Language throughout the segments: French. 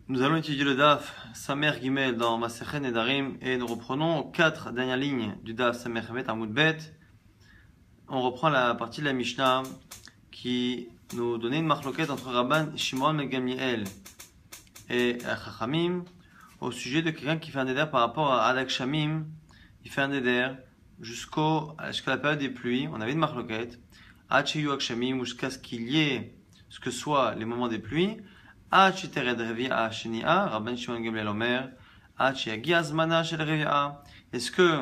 Nous allons étudier le Daf Samer Gimel dans Masechet Nedarim et nous reprenons 4 dernières lignes du Daf Samer Gimel Amud Bet. On reprend la partie de la Mishnah qui nous donnait une marloquette entre Rabban Shimon ben Gamliel et Chachamim au sujet de quelqu'un qui fait un neder par rapport à Adak Shamim. Il fait un neder jusqu'à la période des pluies. On avait une marloquette Hachiyu Akshamim, jusqu'à ce qu'il y ait ce que soit les moments des pluies. Est-ce que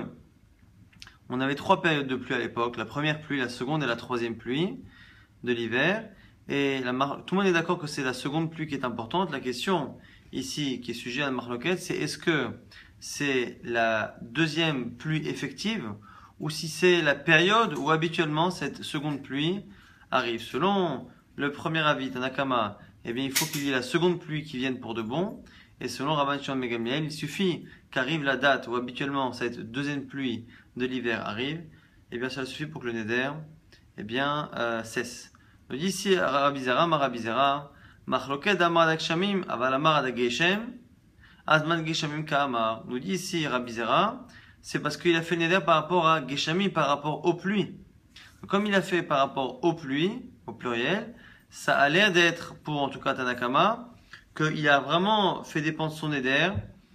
on avait 3 périodes de pluie à l'époque, la première pluie, la seconde et la troisième pluie de l'hiver, et tout le monde est d'accord que c'est la seconde pluie qui est importante. La question ici qui est sujet à la marloquette, c'est est-ce que c'est la deuxième pluie effective ou si c'est la période où habituellement cette seconde pluie arrive. Selon le premier avis Tanakama, eh bien, il faut qu'il y ait la seconde pluie qui vienne pour de bon. Et selon Rabban Shimon ben Gamliel, il suffit qu'arrive la date où habituellement cette deuxième pluie de l'hiver arrive. Eh bien, ça suffit pour que le neder, eh bien, cesse. On dit ici, Rabbi Zera, Rabbi Zera, Machloket Amar Adak Shamim, Aval Amar Adak Geshem, Azman Geshamim Ka'amar. Nous dit ici Rabbi Zera, c'est parce qu'il a fait le neder par rapport à Geshamim, par rapport aux pluies. Donc, comme il a fait par rapport aux pluies, au pluriel, ça a l'air d'être, pour en tout cas Tanakama, qu'il a vraiment fait dépendre son éder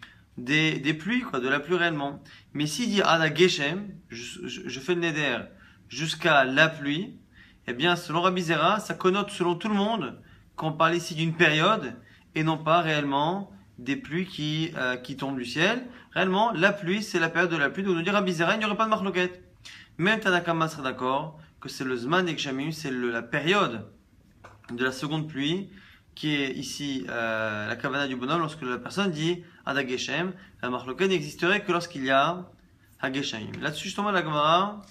des pluies, quoi, de la pluie réellement. Mais s'il dit Ada Geshem, je fais le neder jusqu'à la pluie, eh bien, selon Rabbi Zera, ça connote selon tout le monde qu'on parle ici d'une période et non pas réellement des pluies qui tombent du ciel. Réellement, la pluie, c'est la période de la pluie. Donc, nous dit Rabbi Zera, il n'y aurait pas de marloquette. Même Tanakama serait d'accord que c'est le Zman Ekshamim, c'est la période de la seconde pluie, qui est ici la kavana du bonhomme, lorsque la personne dit Ada Geshem, la marloquette n'existerait que lorsqu'il y a Hageshaim. Là-dessus, justement, la Gemara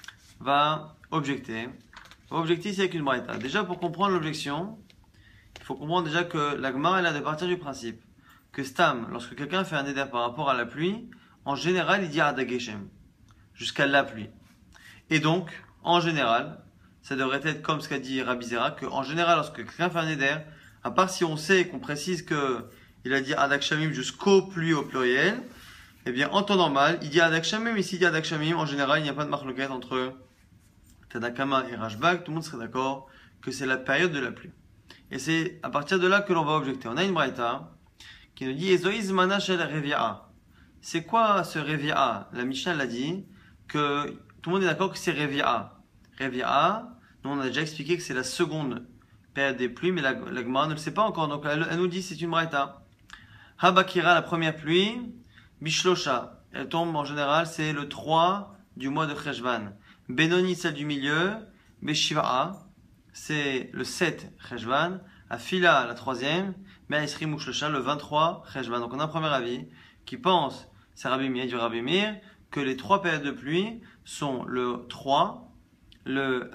va objecter. Va objecter ici avec une braïta. Déjà, pour comprendre l'objection, il faut comprendre déjà que la Gemara, elle a de partir du principe que Stam, lorsque quelqu'un fait un éder par rapport à la pluie, en général, il dit Ada Geshem, jusqu'à la pluie. Et donc, en général, ça devrait être comme ce qu'a dit Rabbi Zera, qu'en général, lorsque quelqu'un fait un éder, à part si on sait qu'on précise qu'il a dit Adak Shamim jusqu'aux pluies au pluriel, eh bien, en temps normal, il dit Adak Shamim, ici il dit Adak Shamim, en général, il n'y a pas de marloquette entre Tanakama et Rashbag, tout le monde serait d'accord que c'est la période de la pluie. Et c'est à partir de là que l'on va objecter. On a une braïta qui nous dit Ezoïz Mana Shel Revi'a. C'est quoi ce Revi'a? La Mishnah l'a dit que tout le monde est d'accord que c'est Revi'a. Revi'a, nous on a déjà expliqué que c'est la seconde période des pluies, mais la Gemara ne le sait pas encore, donc elle nous dit c'est une braïta. Habakira, la première pluie, Bishlosha, elle tombe en général, c'est le 3 du mois de Cheshvan. Benoni, celle du milieu, Beshiva'a, c'est le 7 Cheshvan. Afila, la troisième, Me'esri Mushlosha, le 23 Cheshvan. Donc on a un premier avis qui pense, c'est Rabbi Meir, du Rabbi Meir, que les 3 périodes de pluie sont le 3, le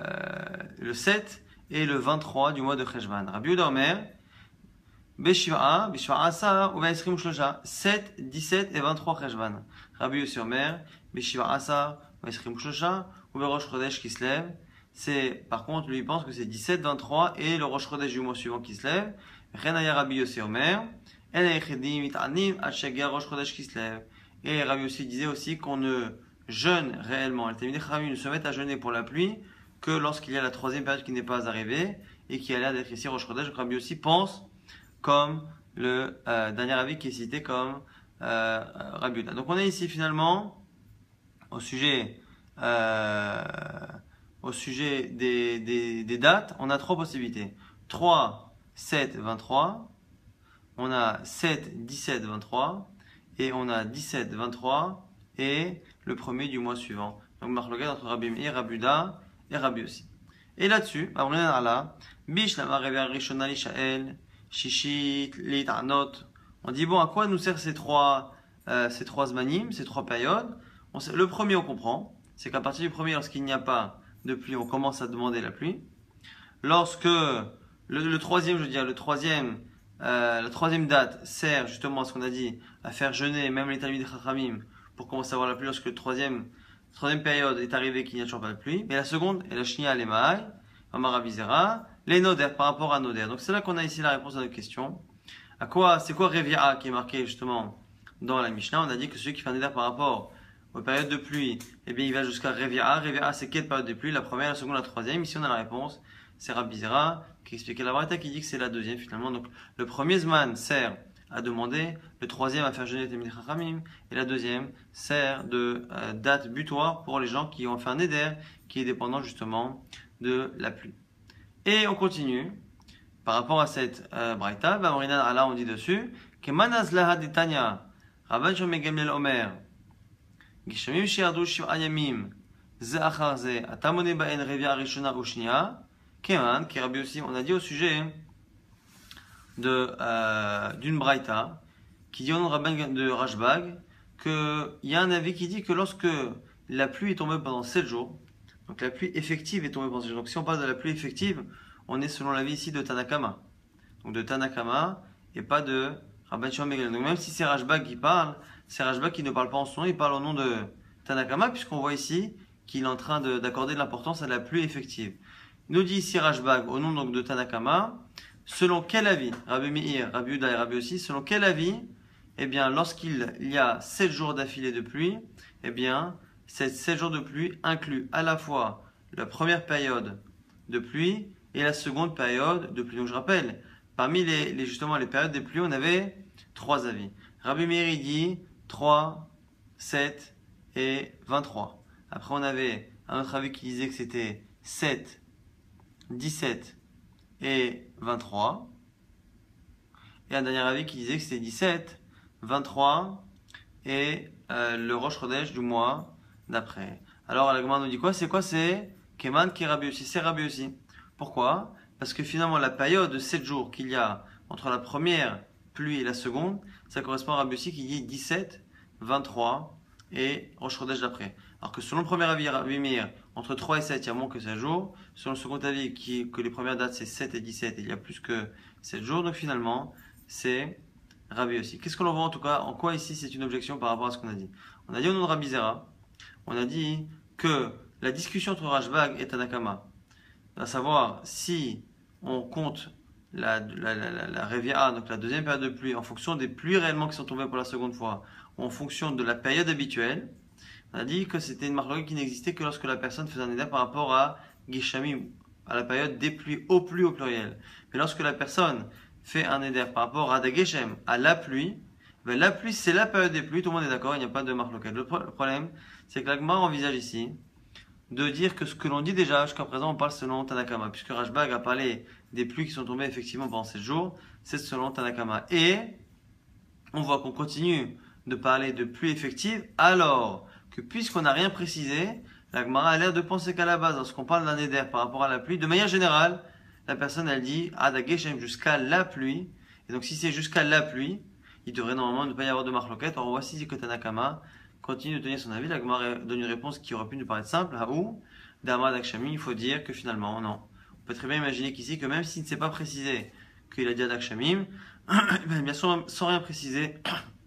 7 et le 23 du mois de Cheshvan. Rabbi Yehuda Omer, Beshiva'a, Asa, ou Ve'esrim Shlosha, 7, 17 et 23 Cheshvan. Rabbi Yossi Omer, Beshiva'a Asa, Ve'esrim Shlosha, ou Rosh Chodesh qui se lève. Par contre, lui, il pense que c'est 17, 23 et le Rosh Chodesh du mois suivant qui se lève. Renaya Rabbi Yossi Omer, El Echedim, It'anim, Hachegia Rosh Chodesh qui se lève. Et Rabbi Yossi disait aussi qu'on ne jeûne réellement. Les Talmidei Chachamim ne se mettent à jeûner pour la pluie que lorsqu'il y a la troisième période qui n'est pas arrivée et qui a l'air d'être ici Rosh Chodesh. Rabbi aussi pense comme le dernier avis qui est cité comme Rabbi Yehuda. Donc on est ici finalement au sujet des dates. On a 3 possibilités. 3, 7, 23. On a 7, 17, 23. Et on a 17, 23 et le premier du mois suivant. Donc marloquette entre Rabbi Meir, Rabbi Yehuda et Rabbi aussi. Et là-dessus, on est là, on dit bon, à quoi nous servent ces trois zmanim, ces 3 périodes? Le premier, on comprend, c'est qu'à partir du premier, lorsqu'il n'y a pas de pluie, on commence à demander la pluie. Lorsque le troisième, je veux dire, la troisième date sert justement à ce qu'on a dit, à faire jeûner même les Talmidei Chachamim pour commencer à avoir la pluie lorsque la troisième période est arrivée qu'il n'y a toujours pas de pluie. Mais la seconde est la Shnia Lemai, Amar Rabbi Zera, les Noder par rapport à Noder. Donc c'est là qu'on a ici la réponse à notre question. C'est quoi Revi'a qui est marqué justement dans la Mishnah? On a dit que celui qui fait un neder par rapport aux périodes de pluie, eh bien il va jusqu'à Revi'a. Revi'a, c'est quelle période de pluie? La première, la seconde, la troisième. Ici on a la réponse. C'est Rabbi Zera qui expliquait la Braïta qui dit que c'est la deuxième finalement. Donc le premier Zman sert à demander, le troisième à faire jeûner les Talmidei Chachamim, et la deuxième sert de date butoir pour les gens qui ont fait un neder qui est dépendant justement de la pluie. Et on continue par rapport à cette Braïta. On dit dessus que Manaz Laha Ditanya Rabban Shimon Gamliel Omer Gishamim Shiardu Shiv'a Yamim Ze Achar Ze Atamone Ba'en Revia Rishona Ushnia Keman qui Rabbi aussi on a dit au sujet d'une Braïta qui dit au nom de Rabban de Rashbag qu'il y a un avis qui dit que lorsque la pluie est tombée pendant 7 jours, donc la pluie effective est tombée pendant 7 jours. Donc si on parle de la pluie effective, on est selon l'avis ici de Tanakama. Donc de Tanakama et pas de Rabban Shimon ben Gamliel. Donc même si c'est Rashbag qui parle, c'est Rashbag qui ne parle pas en son nom, il parle au nom de Tanakama puisqu'on voit ici qu'il est en train d'accorder de l'importance à la pluie effective. Il nous dit ici Rashbag au nom donc de Tanakama, selon quel avis, Rabbi Meir, Rabbi Yehuda et Rabbi aussi, selon quel avis, eh bien lorsqu'il y a 7 jours d'affilée de pluie, eh bien ces 7 jours de pluie incluent à la fois la première période de pluie et la seconde période de pluie. Donc je rappelle, parmi justement les périodes des pluies, on avait 3 avis. Rabbi Meir il dit 3, 7 et 23. Après on avait un autre avis qui disait que c'était 7, 17 et 23. Et un dernier avis qui disait que c'était 17, 23 et le Rosh Chodesh du mois d'après. Alors la Gemara nous dit quoi? C'est Keman qui est Rabbi aussi. C'est Rabbi aussi. Pourquoi? Parce que finalement la période de 7 jours qu'il y a entre la première pluie et la seconde, ça correspond à Rabbi aussi qui dit 17, 23 et Rosh Chodesh d'après. Alors que selon le premier avis Rabbi Meir, entre 3 et 7 il y a moins que 7 jours. Selon le second avis que les premières dates c'est 7 et 17 et il y a plus que 7 jours. Donc finalement c'est Rabbi aussi. Qu'est-ce que l'on voit en tout cas? En quoi ici c'est une objection par rapport à ce qu'on a dit? On a dit au nom de Rabbi Zera, on a dit que la discussion entre Rashbag et Tanakama, à savoir si on compte la Revi'a, donc la deuxième période de pluie, en fonction des pluies réellement qui sont tombées pour la seconde fois, ou en fonction de la période habituelle, on a dit que c'était une marque qui n'existait que lorsque la personne faisait un éder par rapport à Gishamim, à la période des pluies au pluriel. Mais lorsque la personne fait un éder par rapport à Dageshem, à la pluie, ben la pluie c'est la période des pluies, tout le monde est d'accord, il n'y a pas de marque locale. Le problème, c'est que l'Agma envisage ici de dire que ce que l'on dit déjà, jusqu'à présent on parle selon Tanakama, puisque Rashbag a parlé des pluies qui sont tombées effectivement pendant 7 jours, c'est selon Tanakama. Et on voit qu'on continue de parler de pluie effective, alors que puisqu'on n'a rien précisé, la Gemara a l'air de penser qu'à la base, lorsqu'on parle d'un éder par rapport à la pluie, de manière générale, la personne elle dit Adageshem jusqu'à la pluie. Et donc si c'est jusqu'à la pluie, il devrait normalement ne pas y avoir de marloquette. Or voici que Tanakama continue de tenir son avis. La Gemara donne une réponse qui aurait pu nous paraître simple. Haou, Dama Dakshami, il faut dire que finalement, non. On peut très bien imaginer qu'ici, que même s'il ne s'est pas précisé qu'il a dit Adakshamim, bien sûr, sans rien préciser,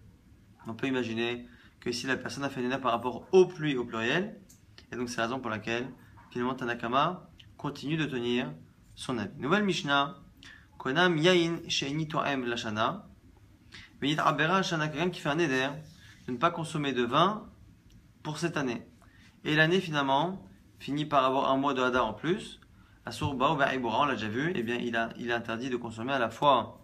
on peut imaginer que si la personne a fait une par rapport aux pluies au pluriel, et donc c'est la raison pour laquelle finalement Tanakama continue de tenir son avis. Nouvelle Mishnah, Konam Yain Sheini Toem Lashana, Venit Abera Lashana, quelqu'un qui fait un éder de ne pas consommer de vin pour cette année. Et l'année finalement finit par avoir un mois de Hadar en plus. Asurba ou Ba'ibura, on l'a déjà vu, et bien il est interdit de consommer à la fois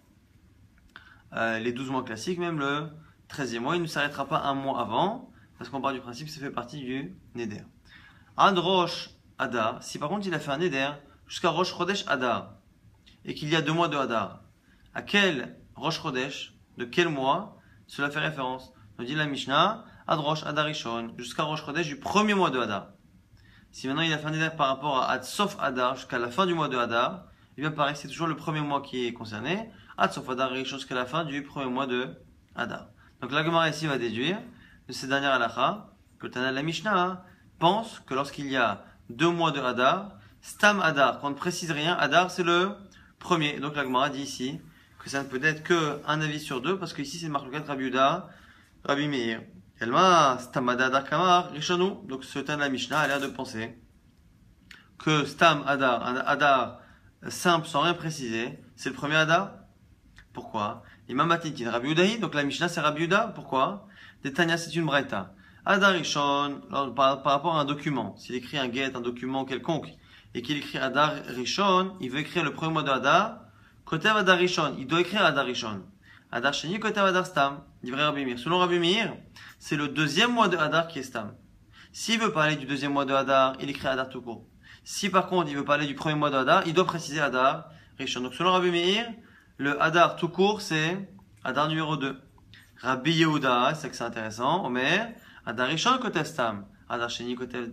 les 12 mois classiques, même le 13e mois. Il ne s'arrêtera pas un mois avant, parce qu'on part du principe que ça fait partie du Neder. Ad Rosh Hadar, si par contre il a fait un Neder jusqu'à Rosh Chodesh Hadar, et qu'il y a 2 mois de Hadar, à quel Rosh Chodesh, de quel mois cela fait référence? Nous dit la Mishnah, Ad Rosh Hadar Rishon, jusqu'à Rosh Chodesh du premier mois de Hadar. Si maintenant il a fait un Neder par rapport à Ad Sof Hadar jusqu'à la fin du mois de Hadar, il bien pareil, c'est toujours le premier mois qui est concerné. Ad Sof Hadar Rishon jusqu'à la fin du premier mois de Hadar. Donc la Gemara ici va déduire de ces dernières halakha que le Tana de la Mishnah pense que lorsqu'il y a 2 mois de Hadar, Stam Hadar, quand on ne précise rien, Hadar c'est le premier. Donc la Gemara dit ici que ça ne peut être qu'un avis sur 2, parce que ici c'est une marque Rabbi Yehuda, Rabbi Meir. Elma, Stam Hadar Kamar, Rishonou. Donc ce Tana de la Mishnah a l'air de penser que Stam Hadar, un Hadar simple sans rien préciser, c'est le premier Hadar. Pourquoi? Imam Batitin, Rabbi Udahi, donc la Mishnah c'est Rabbi Uda, pourquoi? Tanya c'est une braïta. Adar Rishon, par rapport à un document, s'il écrit un get, un document quelconque, et qu'il écrit Adar Rishon, il veut écrire le premier mois de Adar, Kotev Adar Rishon, il doit écrire Adar Rishon. Adar Sheni, Kotev Adar Stam, dit vrai Rabbi Meir. Selon Rabbi Meir, c'est le deuxième mois de Adar qui est Stam. S'il veut parler du deuxième mois de Adar, il écrit Adar tout court. Si par contre il veut parler du premier mois de Adar, il doit préciser Adar Rishon. Donc selon Rabbi Meir, le Adar tout court c'est Adar numéro 2. Rabbi Yehuda, c'est que c'est intéressant, Omer, Adar Rishon Kotev Stam. Adar Sheni Kotev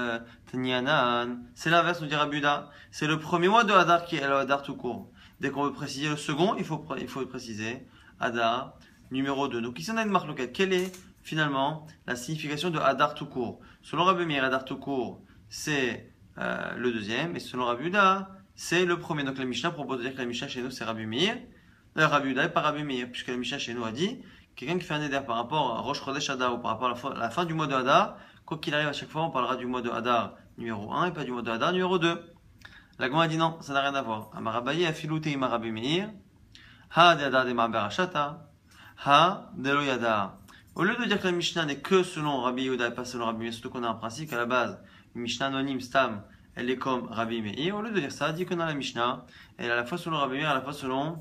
Tanyanan. C'est l'inverse, nous dit Rabbi Yehuda. C'est le premier mois de Adar qui est le Adar tout court. Dès qu'on veut préciser le second, il faut préciser Adar numéro 2. Donc ici on a une marque locale. Quelle est finalement la signification de Adar tout court? Selon Rabbi Meir, Adar tout court, c'est le deuxième. Et selon Rabbi Yehuda, c'est le premier. Donc la Mishnah propose de dire que la Mishnah chez nous c'est Rabbi Meir. Rabbi Yehuda et pas Rabbi Meir, puisque la Mishnah chez nous a dit quelqu'un qui fait un éder par rapport à Rosh Chodesh Adar ou par rapport à la fin du mois de Adar, quoi qu'il arrive à chaque fois, on parlera du mois de Adar numéro 1 et pas du mois de Adar numéro 2. La Gemara a dit non, ça n'a rien à voir. Amarabaye afilu teima Rabbi Meir, ha de Adar de Ma'ber Ashata, ha de lo Yadar. Au lieu de dire que la Mishnah n'est que selon Rabbi Yehuda et pas selon Rabbi Meir, surtout qu'on a un principe qu'à la base, une Mishnah anonyme, Stam, elle est comme Rabbi Meir. Au lieu de dire ça, dit que dans la Mishnah, elle est à la fois selon Rabbi Meir, à la fois selon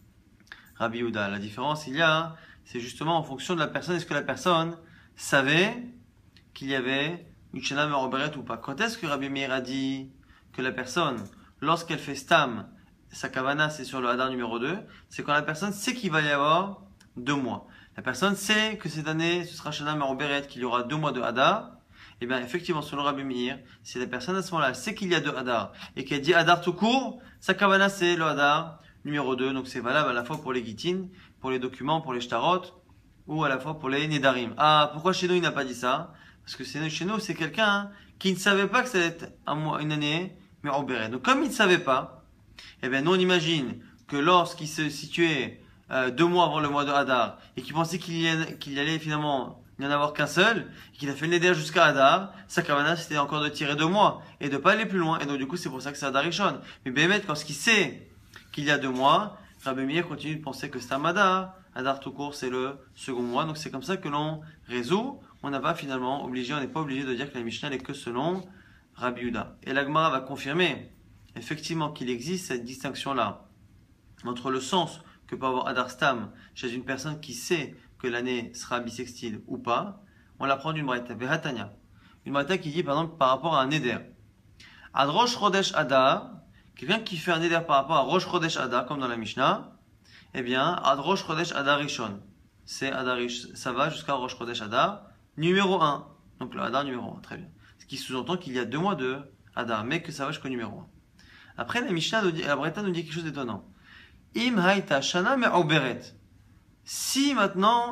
Rabbi Yehuda. La différence, c'est justement en fonction de la personne. Est-ce que la personne savait qu'il y avait une Shana Meroberet ou pas? Quand est-ce que Rabbi Meir a dit que la personne, lorsqu'elle fait Stam, sa kavana c'est sur le Hadar numéro 2, c'est quand la personne sait qu'il va y avoir 2 mois. La personne sait que cette année, ce sera Shana Meroberet, qu'il y aura 2 mois de Hadar. Et bien effectivement, selon Rabbi Meir, si la personne à ce moment-là sait qu'il y a 2 Hadar et qu'elle dit Hadar tout court, sa kavana c'est le Hadar numéro 2, donc c'est valable à la fois pour les Gitin, pour les documents, pour les Shtarot, ou à la fois pour les Nedarim. Ah, pourquoi chez nous il n'a pas dit ça? Parce que chez nous c'est quelqu'un qui ne savait pas que ça allait être une année, mais Oberet. Donc comme il ne savait pas, eh bien nous on imagine que lorsqu'il se situait 2 mois avant le mois de Hadar, et qu'il pensait qu'il y allait finalement n'y en avoir qu'un seul, et qu'il a fait le Neder jusqu'à Hadar, sa kavana c'était encore de tirer 2 mois, et de pas aller plus loin, et donc du coup c'est pour ça que c'est Hadar Rishon. Mais Bémet, quand ce qu'il sait qu'il y a 2 mois, Rabbi Meir continue de penser que c'est un Hadar. Hadar tout court, c'est le second mois. Donc c'est comme ça que l'on résout. On n'est pas obligé de dire que la Mishnah n'est que selon Rabbi Yehuda. Et la Gemara va confirmer effectivement qu'il existe cette distinction-là entre le sens que peut avoir Hadar Stam chez une personne qui sait que l'année sera bissextile ou pas. On l'apprend d'une braïta, Vehatanya. Une braïta qui dit par exemple par rapport à un Neder. Ad Rosh Chodesh Hadar, quelqu'un qui fait un éder par rapport à Rosh Chodesh Hadar, comme dans la Mishnah, eh bien, Ad Rosh Chodesh Hadar Rishon. C'est Hadar Rishon, ça va jusqu'à Rosh Chodesh Hadar, numéro 1. Donc le Hadar numéro 1, très bien. Ce qui sous-entend qu'il y a 2 mois de Hadar, mais que ça va jusqu'au numéro 1. Après, la Mishnah, la Braïta nous dit quelque chose d'étonnant. Im Haïta Shana Me'oberet. Si maintenant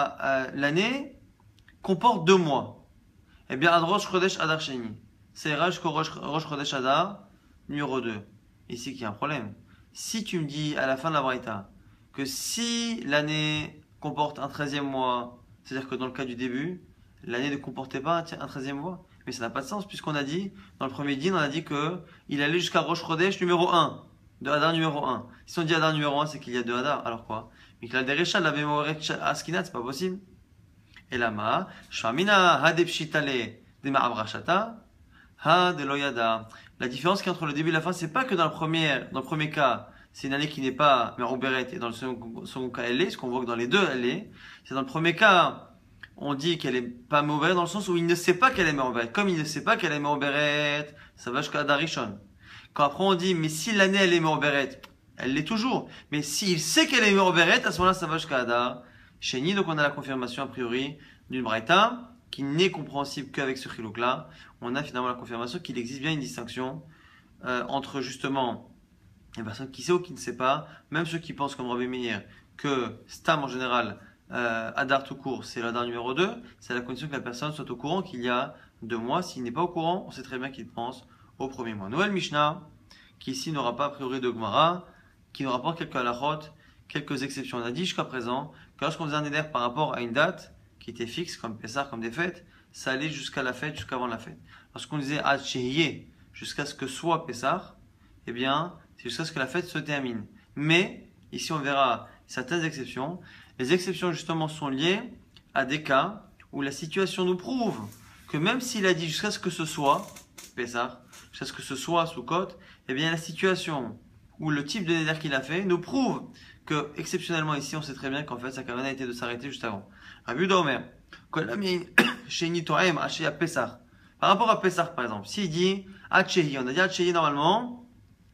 l'année comporte 2 mois, eh bien, Ad Rosh Chodesh Hadar Sheni. Ça ira jusqu'au Rosh Chodesh Hadar, numéro 2. Ici qu'il y a un problème. Si tu me dis à la fin de la Braïta que si l'année comporte un 13e mois, c'est-à-dire que dans le cas du début, l'année ne comportait pas un 13e mois, mais ça n'a pas de sens puisqu'on a dit, dans le premier din, on a dit que il allait jusqu'à Rosh Chodesh numéro 1, de Hadar numéro 1. Si on dit Hadar numéro 1, c'est qu'il y a 2 Hadar, alors quoi? Mais que la Derecha l'avait moré Askinat, c'est pas possible. Et lama, Shvamina Hadepshitale de Ma'abrashata, Ha de Loyada. La différence qui est entre le début et la fin, c'est pas que dans le premier cas, c'est une année qui n'est pas Meroberet, et dans le second cas, elle est, ce qu'on voit que dans les deux, elle est. C'est dans le premier cas, on dit qu'elle est pas Meroberet dans le sens où il ne sait pas qu'elle est Meroberet. Comme il ne sait pas qu'elle est Meroberet, ça va jusqu'à Hadar Rishon. Quand après on dit, mais si l'année elle est Meroberet, elle l'est toujours. Mais s'il sait qu'elle est Meroberet, à ce moment-là, ça va jusqu'à Hadar Sheni. Donc on a la confirmation a priori d'une Braïta, qui n'est compréhensible qu'avec ce chilouk-là. On a finalement la confirmation qu'il existe bien une distinction entre justement les personnes qui savent ou qui ne savent pas, même ceux qui pensent comme Rabbi Meir que Stam en général, Hadar tout court, c'est l'Hadar numéro 2, c'est à la condition que la personne soit au courant qu'il y a 2 mois. S'il n'est pas au courant, on sait très bien qu'il pense au premier mois. Noël Mishnah, qui ici n'aura pas a priori de Gemara, qui nous rapporte quelques halachot, quelques exceptions. On a dit jusqu'à présent que lorsqu'on faisait un éder par rapport à une date qui était fixe, comme Pessah, comme des fêtes, ça allait jusqu'à la fête, jusqu'avant la fête. Lorsqu'on disait Ad Shehiyeh, jusqu'à ce que soit Pessah, eh bien, c'est jusqu'à ce que la fête se termine. Mais, ici on verra certaines exceptions. Les exceptions justement sont liées à des cas où la situation nous prouve que même s'il a dit jusqu'à ce que ce soit Pessah, jusqu'à ce que ce soit Sukkot, eh bien la situation ou le type de neder qu'il a fait nous prouve que exceptionnellement ici on sait très bien qu'en fait sa kavana a été de s'arrêter juste avant. Rabbi Yehuda Omer, par rapport à Pessah par exemple, s'il dit Hachehi, on a dit Hachehi normalement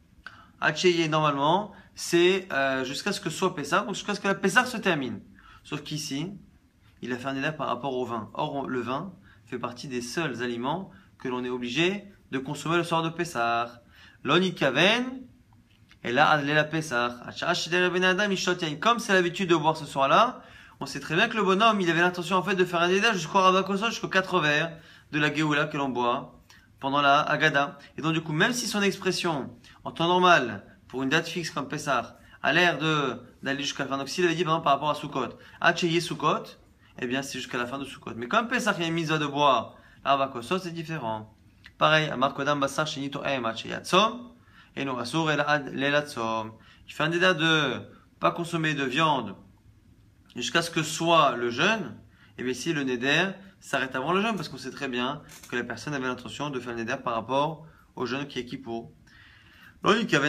c'est jusqu'à ce que soit Pessah, donc jusqu'à ce que la Pessah se termine. Sauf qu'ici, il a fait un neder par rapport au vin. Or, le vin fait partie des seuls aliments que l'on est obligé de consommer le soir de Pessah. L'onit kaven, et là, la Pessah. Comme c'est l'habitude de boire ce soir-là, on sait très bien que le bonhomme, il avait l'intention en fait de faire un neder jusqu'au Rabakosot, jusqu'aux 4 verres de la Géoula que l'on boit pendant la Haggadah. Et donc, du coup, même si son expression, en temps normal, pour une date fixe comme Pessah, a l'air d'aller jusqu'à la fin. Donc, s'il avait dit, par exemple, par rapport à Sukkot, Hachehi Sukkot, eh bien, c'est jusqu'à la fin de Sukkot. Mais comme Pessah, il y a une mise de bois, Rabakosot, c'est différent. Pareil, Amar Kodam Basar Shenito Em Hachehi Atzom, et no Asur Elatzom. Il fait un neder de pas consommer de viande jusqu'à ce que soit le jeûne. Et bien ici, le neder s'arrête avant le jeûne, parce qu'on sait très bien que la personne avait l'intention de faire le neder par rapport au jeûne qui est Kippour. Et bien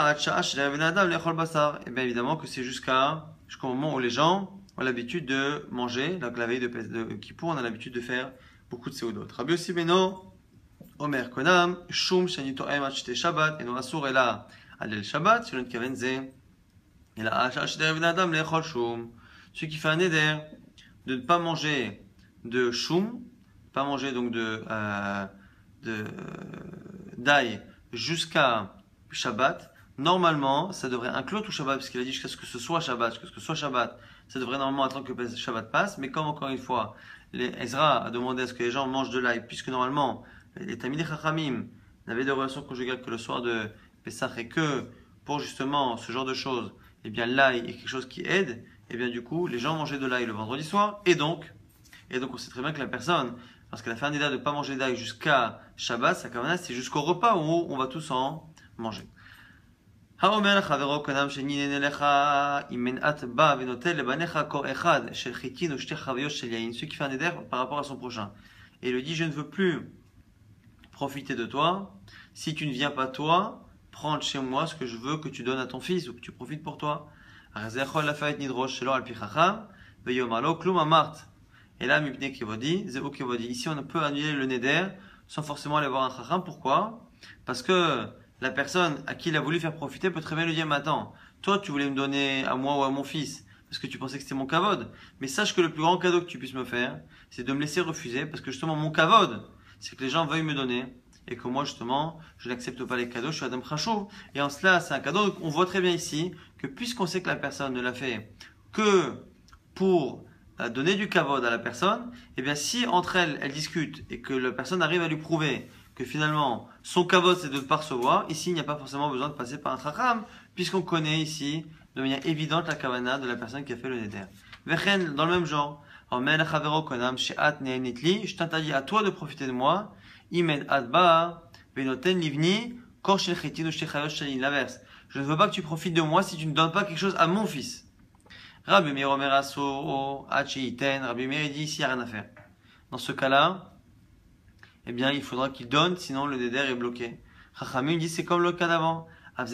évidemment que c'est jusqu'au moment où les gens ont l'habitude de manger, donc la veille de Kippour, on a l'habitude de faire beaucoup de seudot. Rabbi Yossi Beno, Omer Konam, Shum Shenito Em Achete Shabbat, et no Asur Ela Alel Shabbat, Shelon Kavenze, et la Hachash Derev Adam Lechol Shum. Celui qui fait un neder de ne pas manger de Shum, pas manger donc d'ail jusqu'à Shabbat, normalement, ça devrait inclure tout Shabbat, parce qu'il a dit jusqu'à ce que ce soit Shabbat, ça devrait normalement attendre que le Shabbat passe, mais comme encore une fois, Ezra a demandé à ce que les gens mangent de l'ail, puisque normalement, les Talmidei Chachamim n'avaient de relations conjugales que le soir de Pessah, et que pour justement ce genre de choses, eh bien l'ail est quelque chose qui aide, et bien du coup, les gens mangeaient de l'ail le vendredi soir, et donc on sait très bien que la personne, lorsqu'elle a fait un neder de ne pas manger d'ail jusqu'à Shabbat, sa kavana, c'est jusqu'au repas où on va tous en manger. Ceux qui fait un neder par rapport à son prochain. Et il lui dit, je ne veux plus profiter de toi. Si tu ne viens pas toi, prends chez moi ce que je veux que tu donnes à ton fils ou que tu profites pour toi. Et là, ici on peut annuler le neder sans forcément aller voir un chacham. Pourquoi? Parce que la personne à qui il a voulu faire profiter peut très bien lui dire, mais attends, toi tu voulais me donner à moi ou à mon fils parce que tu pensais que c'était mon kavod. Mais sache que le plus grand cadeau que tu puisses me faire, c'est de me laisser refuser, parce que justement mon kavod, c'est que les gens veuillent me donner, et que moi justement, je n'accepte pas les cadeaux, je suis Adam Khashov. Et en cela, c'est un cadeau. Donc, on voit très bien ici que puisqu'on sait que la personne ne l'a fait que pour donner du kavod à la personne, et bien si entre elles discutent et que la personne arrive à lui prouver que finalement son kavod c'est de ne pas recevoir, ici il n'y a pas forcément besoin de passer par un chacham, puisqu'on connaît ici de manière évidente la kavana de la personne qui a fait le neder. Vechen, dans le même genre, je t'interdis à toi de profiter de moi, l'inverse. Je ne veux pas que tu profites de moi si tu ne donnes pas quelque chose à mon fils. Rabbi Meir Omer Aso, Rabbi Meir dit ici il n'y a rien à faire. Dans ce cas-là, eh bien il faudra qu'il donne, sinon le neder est bloqué. Chachamim dit c'est comme le cas d'avant.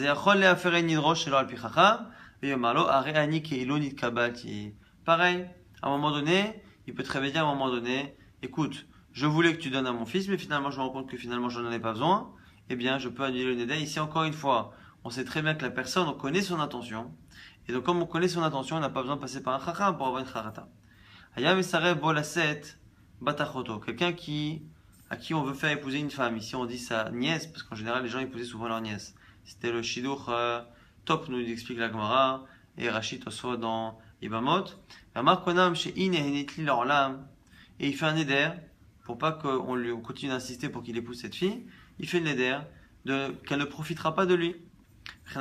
Pareil, à un moment donné, il peut très bien dire à un moment donné, écoute, je voulais que tu donnes à mon fils, mais finalement je me rends compte que finalement je n'en ai pas besoin, eh bien je peux annuler le neder. Ici encore une fois, on sait très bien que la personne, on connaît son intention, et donc comme on connaît son intention, on n'a pas besoin de passer par un chacham pour avoir une charata. Hayam esarev bolaset batachoto, quelqu'un à qui on veut faire épouser une femme. Ici on dit sa nièce, parce qu'en général les gens épousaient souvent leur nièce. C'était le shidur top, nous explique la Gemara, et Rachid Oswa dans Ibamot. Et il fait un neder, pour pas qu'on continue d'insister pour qu'il épouse cette fille, il fait le neder qu'elle ne profitera pas de lui. Et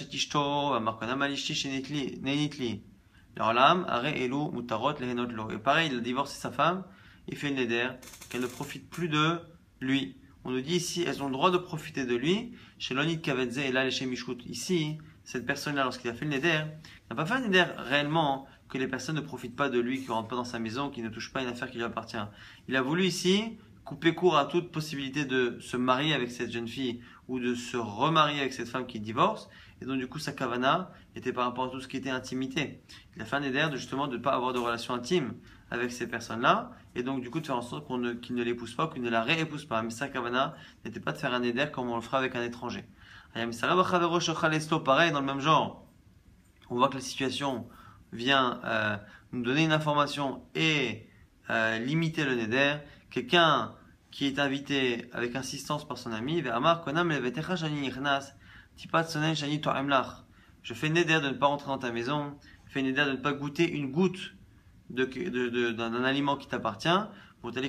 pareil, il a divorcé sa femme, il fait le neder qu'elle ne profite plus de lui. On nous dit ici, elles ont le droit de profiter de lui. Chez Lonit Kavedze et là, chez Mishkut. Ici, cette personne-là, lorsqu'il a fait le neder, n'a pas fait un neder réellement que les personnes ne profitent pas de lui, qui ne rentrent pas dans sa maison, qui ne touchent pas une affaire qui lui appartient. Il a voulu ici couper court à toute possibilité de se marier avec cette jeune fille ou de se remarier avec cette femme qui divorce. Et donc du coup sa kavana était par rapport à tout ce qui était intimité. Il a fait un neder de justement de ne pas avoir de relation intime avec ces personnes-là, et donc du coup de faire en sorte qu'il ne l'épouse pas, qu'il ne la réépouse pas. Mais sa kavana n'était pas de faire un neder comme on le fera avec un étranger. Pareil, dans le même genre, on voit que la situation vient nous donner une information et limiter le neder. Quelqu'un qui est invité avec insistance par son ami, je fais neder de ne pas rentrer dans ta maison, je fais neder de ne pas goûter une goutte d'un aliment qui t'appartient. Il a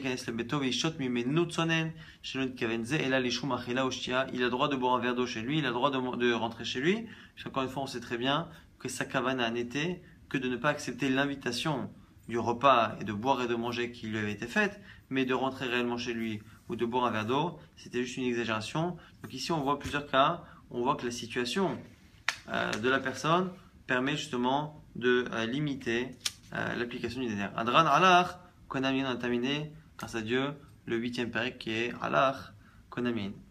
le droit de boire un verre d'eau chez lui, il a le droit de rentrer chez lui. Encore une fois, on sait très bien que sa kavana n'était que de ne pas accepter l'invitation du repas et de boire et de manger qui lui avait été faite, mais de rentrer réellement chez lui ou de boire un verre d'eau, c'était juste une exagération. Donc ici, on voit plusieurs cas. On voit que la situation de la personne permet justement de limiter l'application du neder. Adran alach, konamin, on a terminé, grâce à Dieu, le 8e période qui est alach, konamin.